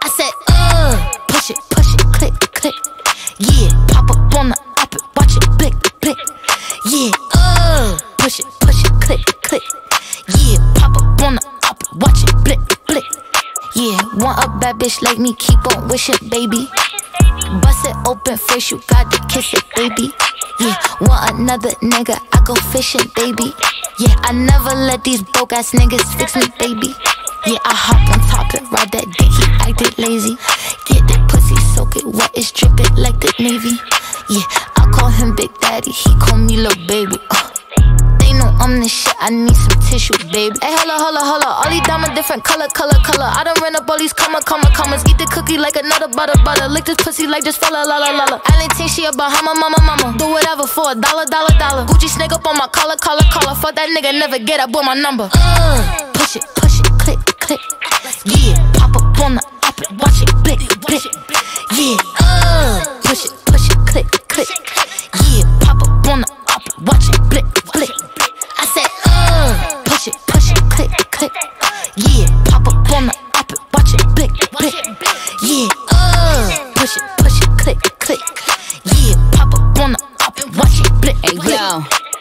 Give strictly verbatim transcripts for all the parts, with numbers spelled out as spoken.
I said, uh, push it, push it, click, click. Yeah, pop up on the op it, watch it, blick, blick. Yeah, uh, push it, push it, click, click. Yeah, pop up on the op it, watch it, blick, blick. Yeah, want a bad bitch like me, keep on wishing, baby. Bust it open first, you gotta kiss it, baby. Yeah, want another nigga, I go fishing, baby. Yeah, I never let these broke ass niggas fix me, baby. Yeah, I hop on top and ride that dick, he acted lazy. Get that pussy, soak it wet, it's dripping like the Navy. Yeah, I call him Big Daddy, he call me Lil Baby. uh. They know I'm the shit, I need some tissue, baby. Hey, holla, holla, holla, all these diamonds different color, color, color. I done ran up all these comma, comma, commas. Eat the cookie like another butter, butter. Lick this pussy like just fella, la, la, la, la. Island think she a Bahama, mama, mama. Do whatever for a dollar, dollar, dollar. Gucci snake up on my collar, collar, collar. Fuck that nigga, never get up with my number. Uh, push it, push it, click, click. Yeah, pop up on the op it, watch it, blick, blick. Yeah, uh, push it, push it, click, click. Yeah, pop up on the op it, watch it, blick, blick. I said, uh, push it, push it, click, click. Yeah, pop up on the op it, watch it, blick, blick. Yeah, uh, push it, push it, click, click. Yeah, pop up on the op it, watch it, blick, blick. Hey, yo.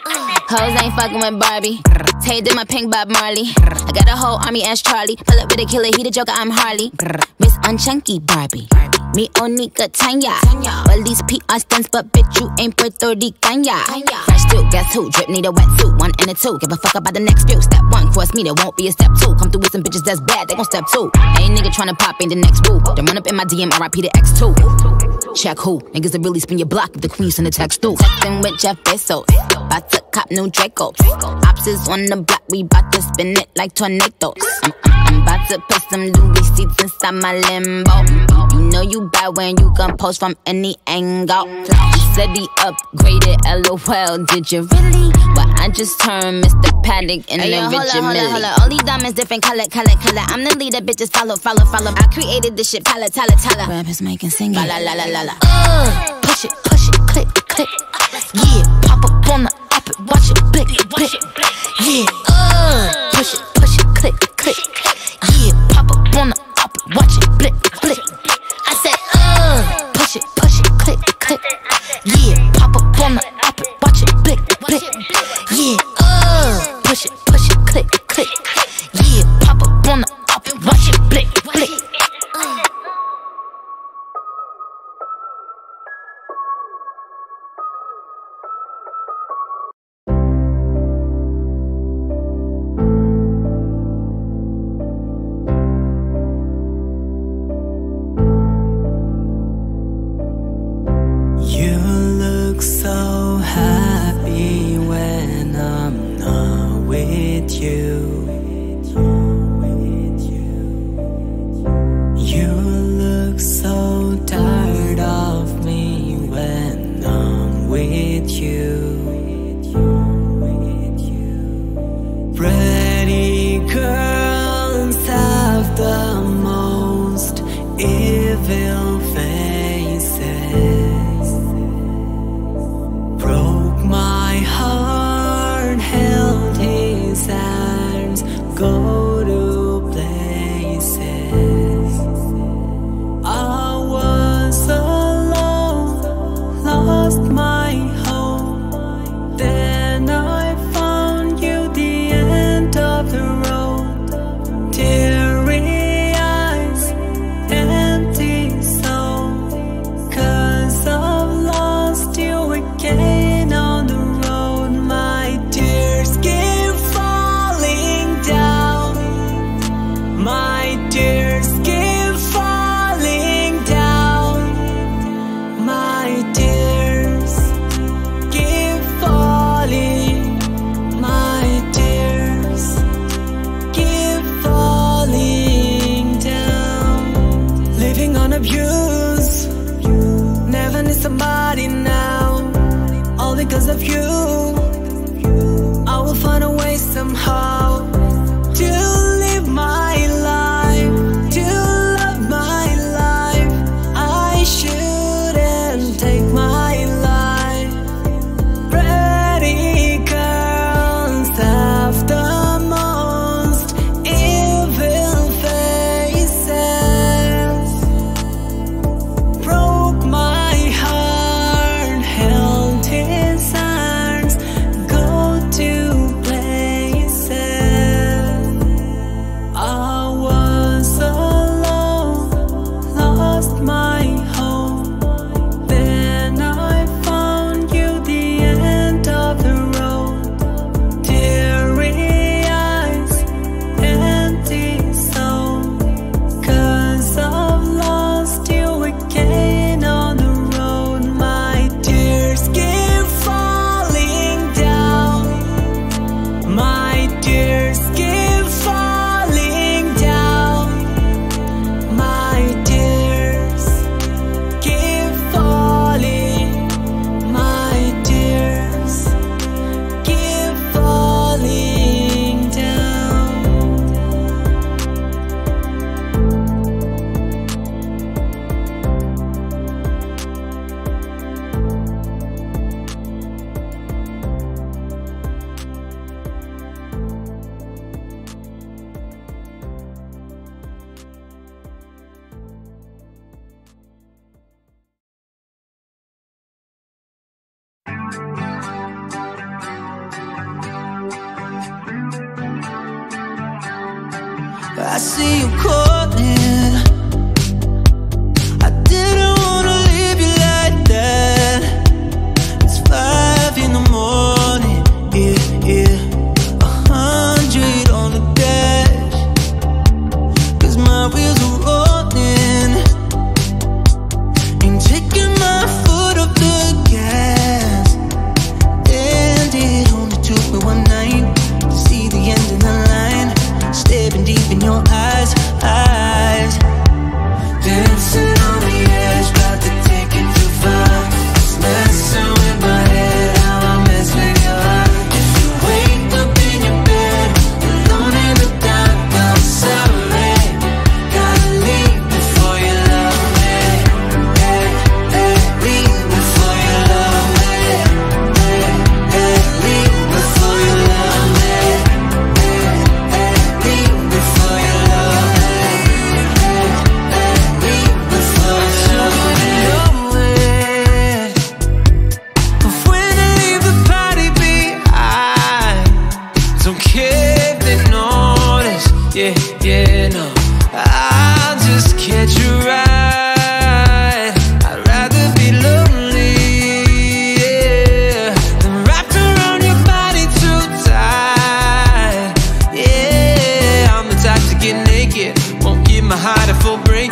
Hoes ain't fucking with Barbie. Tay did my pink Bob Marley. I got a whole army as Charlie. Pull up with a killer, he the Joker, I'm Harley. Miss Unchunky Barbie. Me onika Tanya. Well, these P R stunts, but bitch, you ain't Puerto Rican. Fresh too, guess who? Drip need a wetsuit. One and a two. Give a fuck about the next few. Step one, cross me, there won't be a step two. Come through with some bitches that's bad, they gon' step two. Ain't nigga tryna pop, ain't the next boo. Then run up in my D M, R I P the X two. Check who? Niggas that really spin your block if the queen send a text through. Textin' with Jeff Bezos. Bout to cop new Dracos. Ops is on the block, we bout to spin it like tornadoes. I'm, I'm, I'm bout to put some Louis seats inside my limbo. You know you bad when you can post from any angle. He said he upgraded, LOL, did you really? Well, I just turned Mister Paddock in the Richard Mille. Hold up, all these diamonds different color, color, color. I'm the leader, bitches follow, follow, follow. I created this shit, pala, tala, tala. Rappers making singing, la la la la la la. Uh, push it, push it, click, click. Yeah, pop up on the op it, watch it, blick, blick. Yeah, uh, push it, push it, click, click. Yeah, pop up on the op it, watch it, blick, blick. I said, uh, push it, push it, click, click. Yeah, pop up on the op it, watch it, blick, blick. Yeah, uh, push it, push it, click, click. Yeah, pop up on the op it, watch it, blick, blick. So happy when I'm not with you. You look so tired of me when I'm with you. Pretty girls have the most evil faces. Broke my heart, held his arms, go to places. I was alone, lost my home. Then I found you, the end of the road. Teary eyes, empty soul. Cause I've lost you again. On the road, my tears keep falling down. I see you calling. I didn't wanna leave you like that. It's five in the morning, yeah, yeah. A hundred on the dash, 'cause my wheels are rolling. Ain't taking my foot off the gas. And it only took me one night to see the end of the line. Staring deep in your eyes, eyes. Dancing on the edge, about to take it too far. It's messing with my head, how I mess with your heart. If you wake up in your bed, alone in the dark, I'm sorry. Gotta leave before you love me. Hey, hey, leave before you love me. Hey, hey, leave before you love me. Hey, hey, leave before you love me. Hey, hey, leave before you love me. But when I leave the party behind, don't care if they notice. Yeah, yeah, no, I'll just catch a ride. I'd rather be lonely, yeah, than wrapped around your body too tight. Yeah, I'm the type to get naked, won't give my heart a full break.